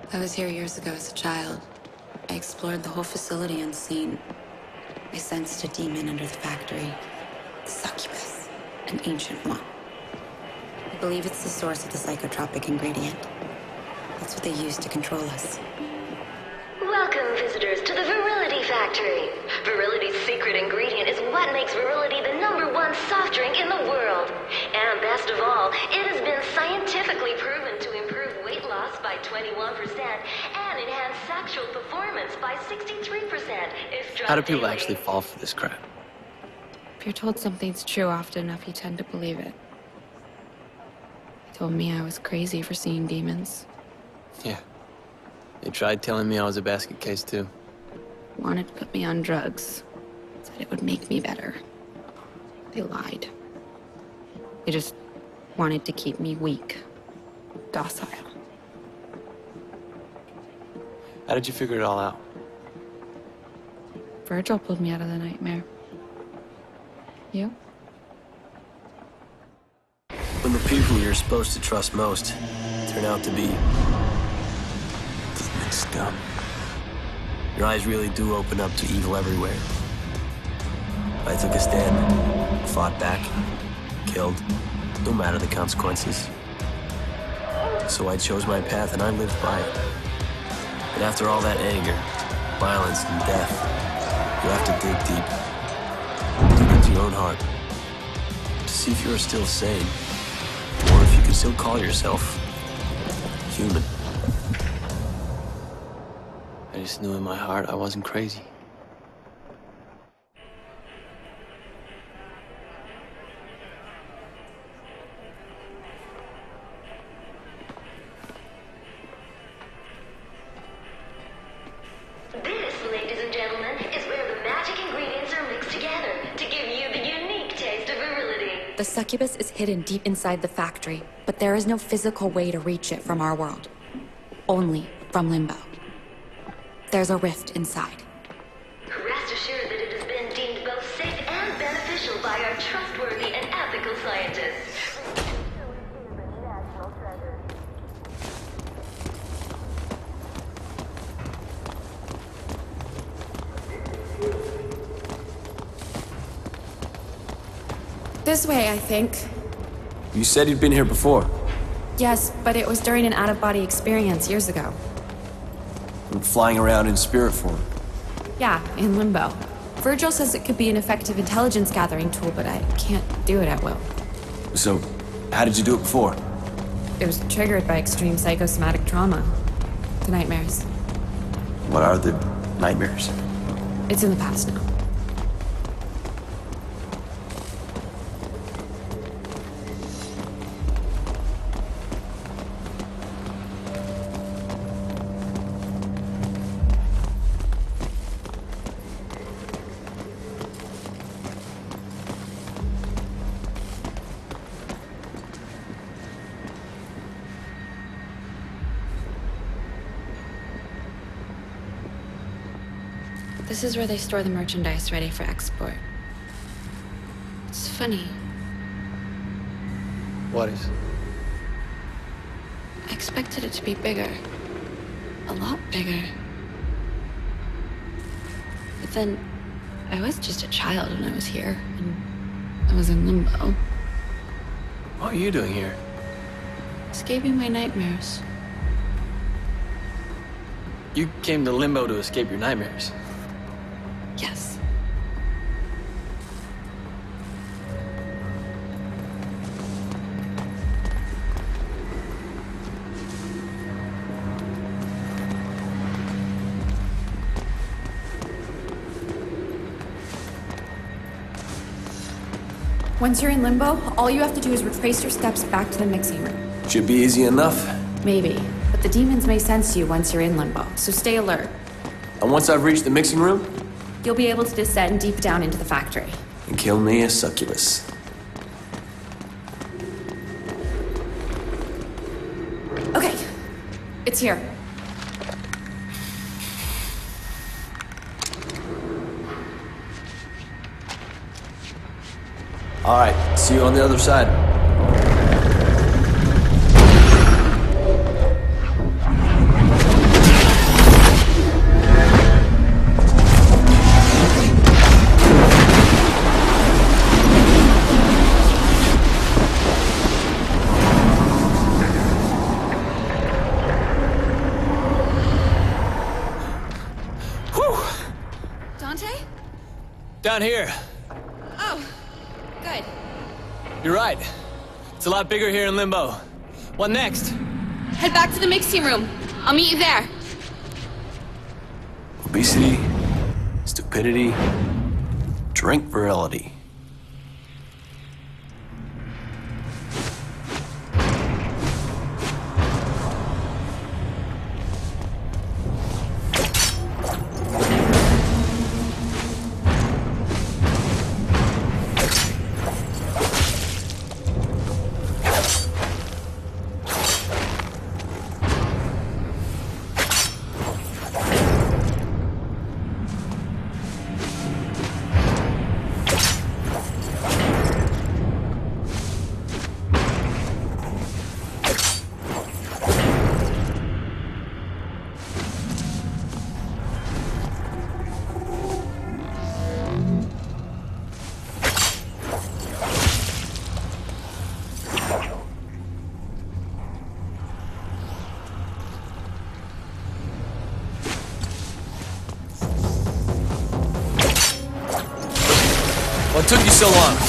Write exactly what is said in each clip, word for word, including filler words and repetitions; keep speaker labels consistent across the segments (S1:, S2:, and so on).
S1: I was here years ago as a child. I explored the whole facility unseen. I sensed a demon under the factory. The succubus, an ancient one. I believe it's the source of the psychotropic ingredient. That's what they use to control us.
S2: Welcome, visitors, to the Virility Factory. Virility's secret ingredient is what makes Virility the number one soft drink in the world. And best of all, it has been scientifically proven to improve weight loss by twenty-one percent and enhance sexual performance by sixty-three percent.
S3: How do people actually fall for this crap?
S1: If you're told something's true often enough, you tend to believe it. They told me I was crazy for seeing demons.
S3: Yeah. They tried telling me I was a basket case, too.
S1: Wanted to put me on drugs. Said it would make me better. They lied. They just wanted to keep me weak. Docile.
S3: How did you figure it all out?
S1: Virgil pulled me out of the nightmare. You?
S4: When the people you're supposed to trust most turn out to be scum, your eyes really do open up to evil everywhere. I took a stand, fought back, killed, no matter the consequences. So I chose my path and I lived by it. And after all that anger, violence, and death, you have to dig deep, deep into your own heart, to see if you're still sane, or if you can still call yourself human.
S3: I just knew in my heart I wasn't crazy.
S2: This, ladies and gentlemen, is where the magic ingredients are mixed together to give you the unique taste of virility.
S5: The succubus is hidden deep inside the factory, but there is no physical way to reach it from our world. Only from limbo. There's a rift inside.
S2: Rest assured that it has been deemed both safe and beneficial by our trustworthy and ethical scientists.
S5: This way, I think.
S4: You said you'd been here before.
S5: Yes, but it was during an out-of-body experience years ago.
S4: I'm flying around in spirit form.
S5: Yeah, in limbo. Virgil says it could be an effective intelligence gathering tool, but I can't do it at will.
S4: So, how did you do it before?
S5: It was triggered by extreme psychosomatic trauma. The nightmares.
S4: What are the nightmares?
S5: It's in the past now.
S1: This is where they store the merchandise ready for export. It's funny.
S3: What is?
S1: I expected it to be bigger. A lot bigger. But then, I was just a child when I was here, and I was in limbo.
S3: What are you doing here?
S1: Escaping my nightmares.
S3: You came to limbo to escape your nightmares.
S1: Yes.
S5: Once you're in limbo, all you have to do is retrace your steps back to the mixing room.
S4: Should be easy enough.
S5: Maybe, but the demons may sense you once you're in limbo, so stay alert.
S4: And once I've reached the mixing room,
S5: You'll be able to descend deep down into the factory.
S4: and kill me a succubus.
S5: Okay, it's here.
S4: All right, see you on the other side.
S3: down here.
S5: Oh, good.
S3: You're right. It's a lot bigger here in Limbo. What next?
S5: Head back to the mixing room. I'll meet you there.
S4: Obesity, stupidity, drink virility.
S3: What took you so long?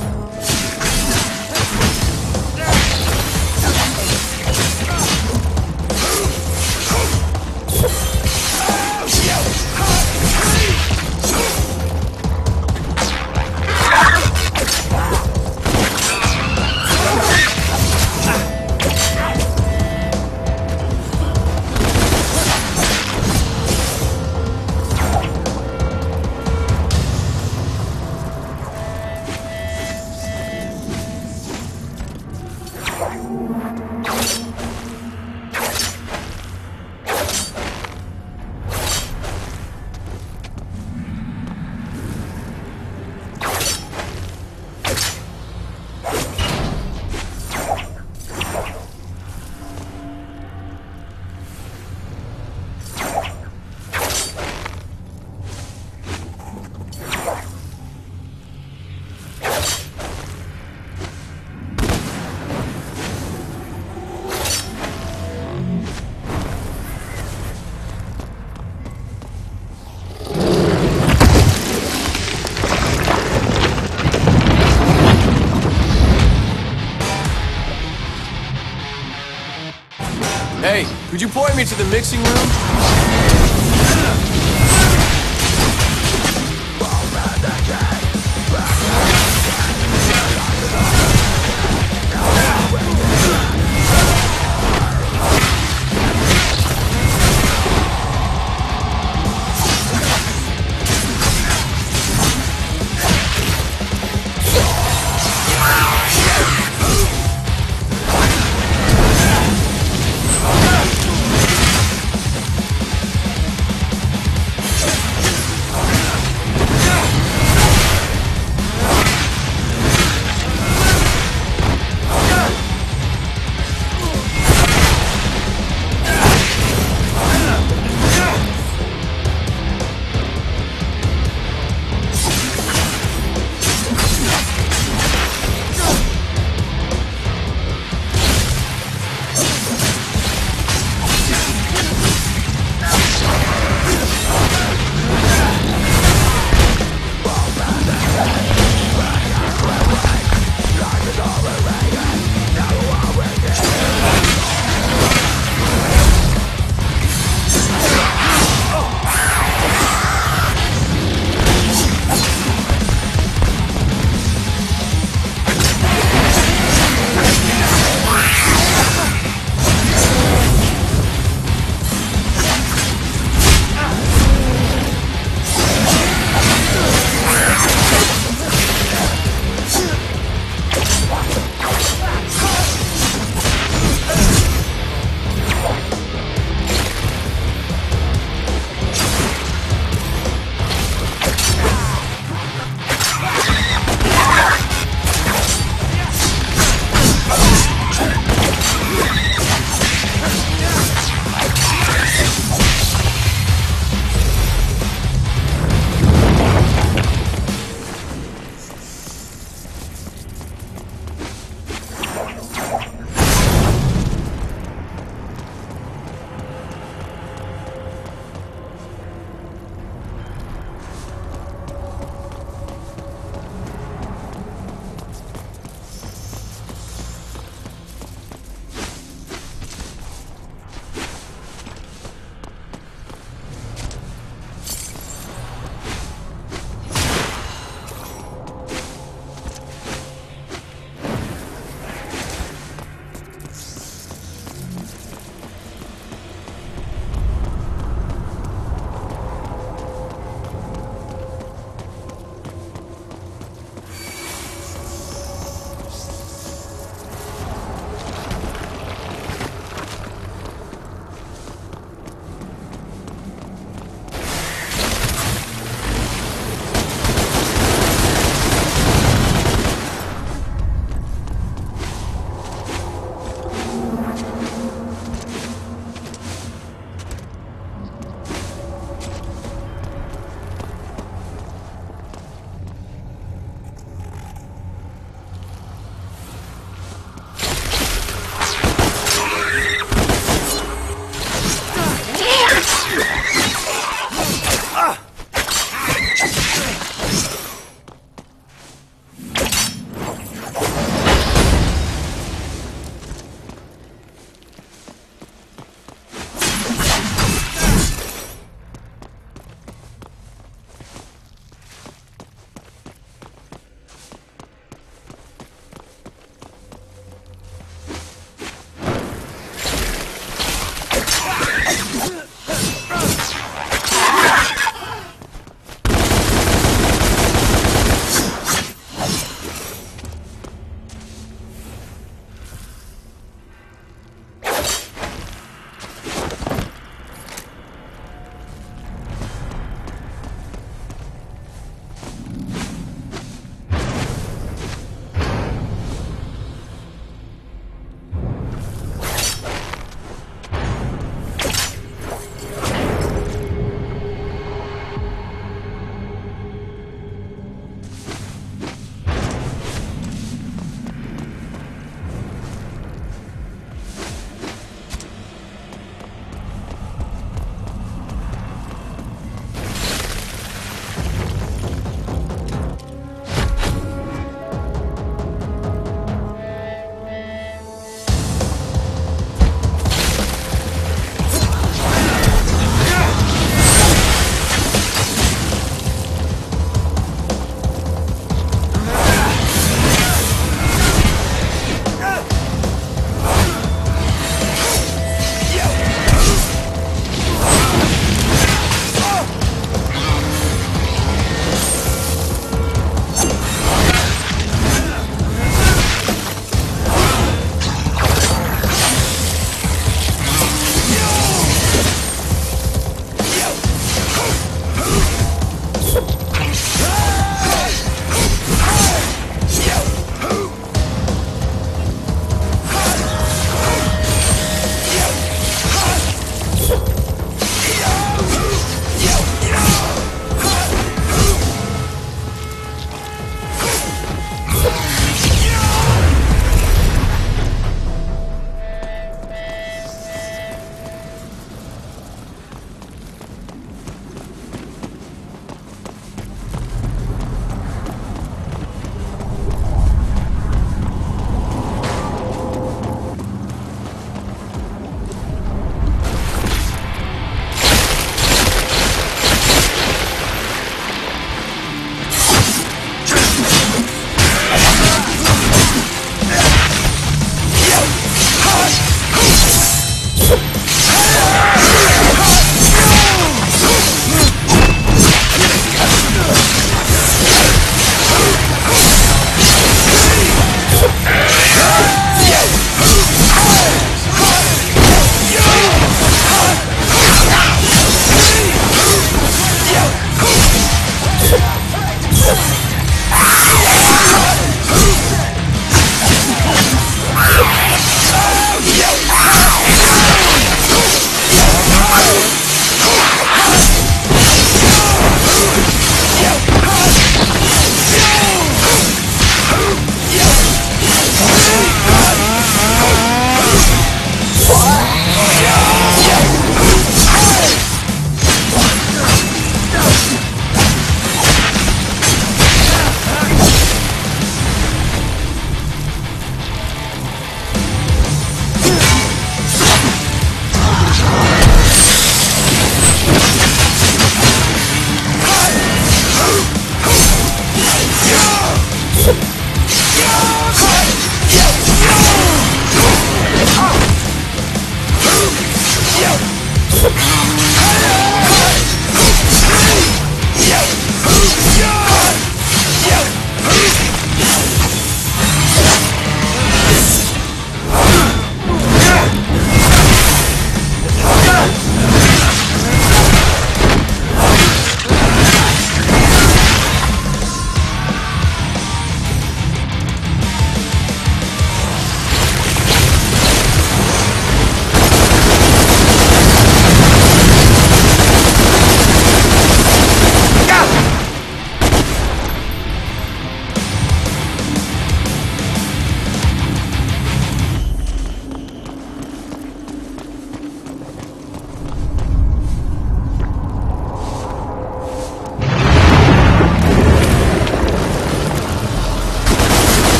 S4: Hey, could you point me to the mixing room?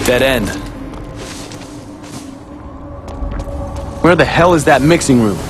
S3: Dead end. Where the hell is that mixing room?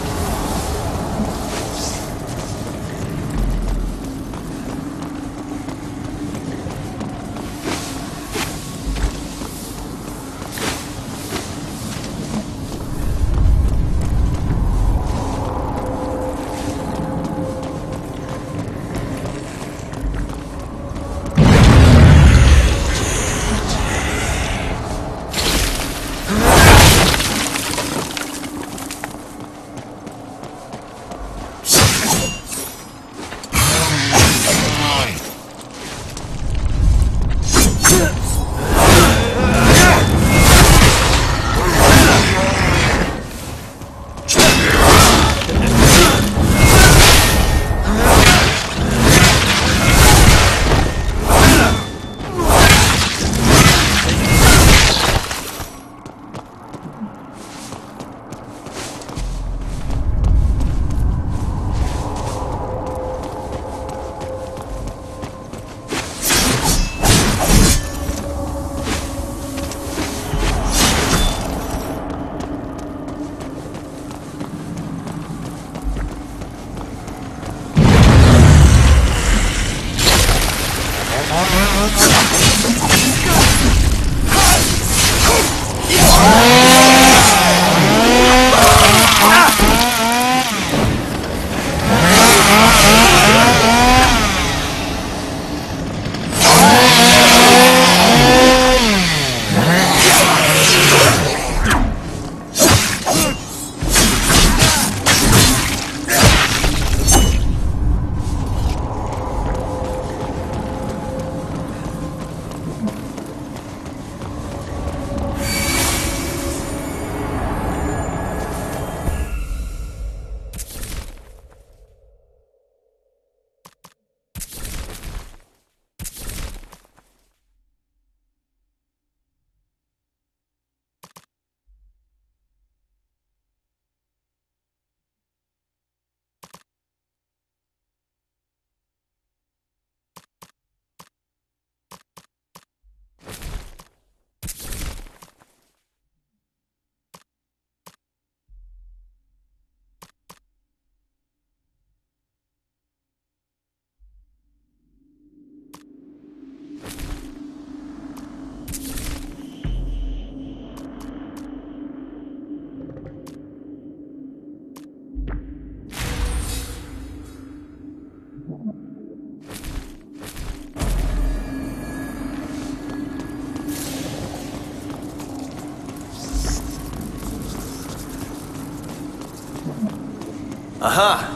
S4: Aha!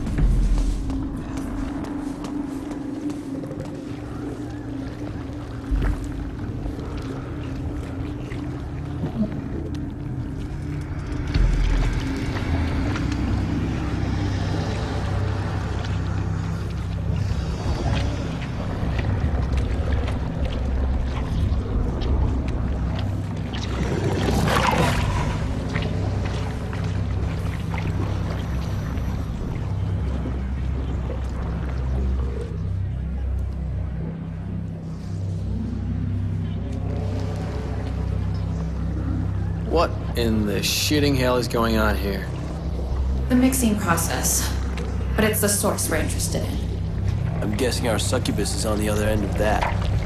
S3: What in the shitting hell is going on here?
S5: The mixing process. But it's the source we're interested in.
S4: I'm guessing our succubus is on the other end of that.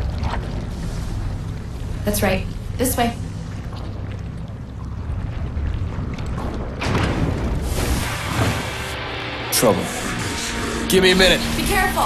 S5: That's right. This way.
S4: Trouble.
S3: Give me a minute.
S5: Be careful!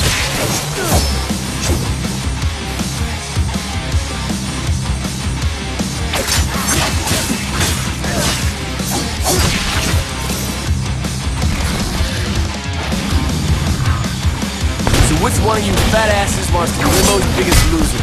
S4: Which one of you fat asses wants to be Limbo's biggest loser?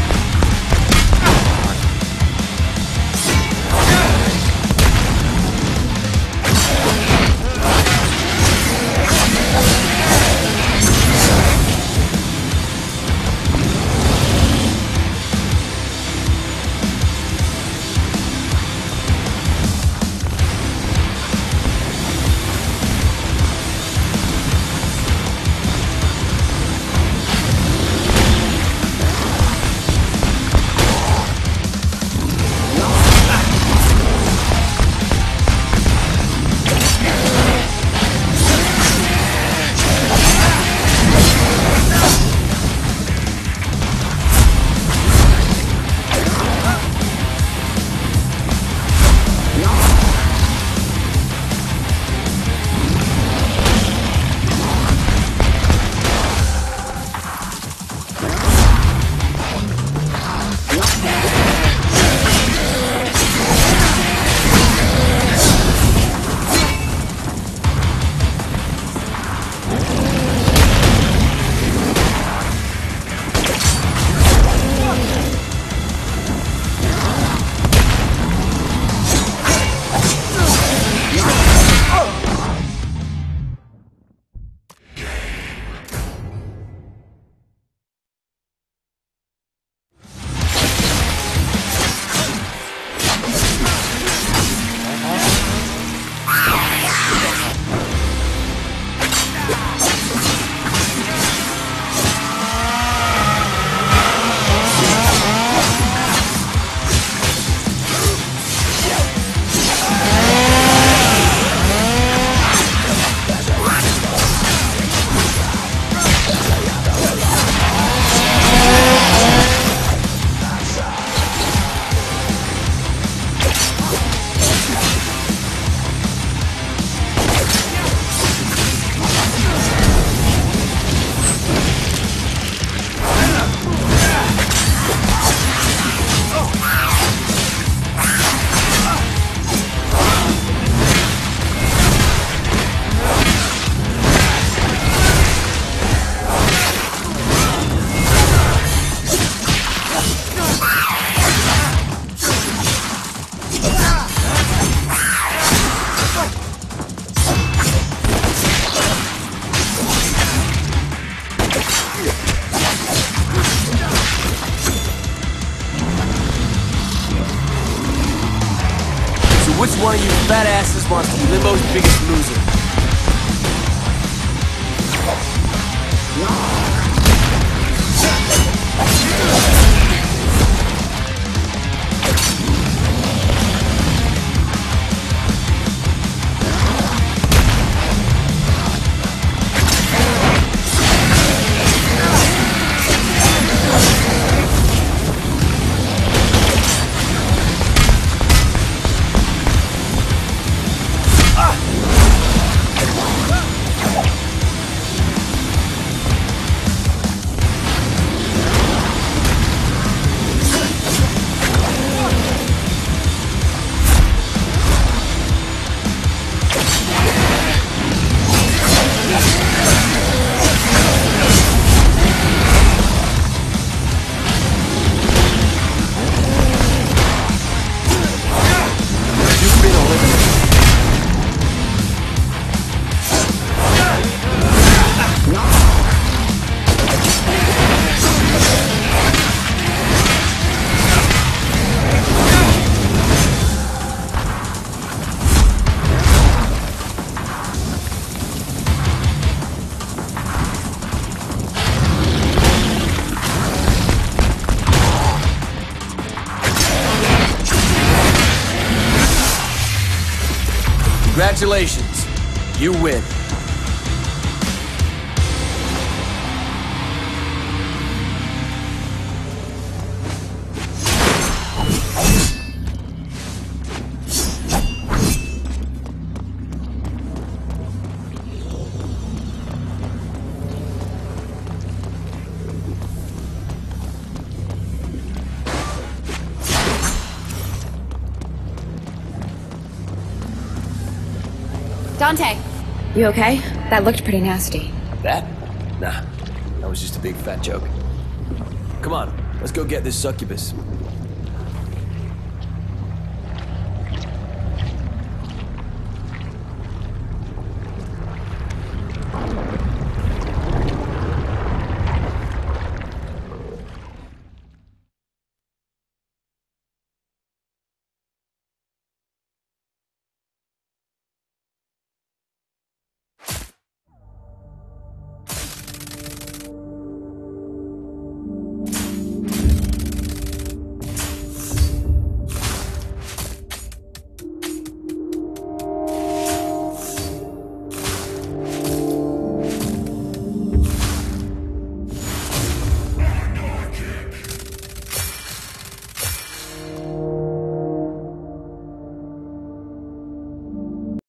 S4: Which one of you fat asses wants to be Limbo's biggest loser? Congratulations, you win.
S5: Dante, you okay? That looked pretty nasty.
S4: That? Nah, that was just a big fat joke. Come on, let's go get this succubus.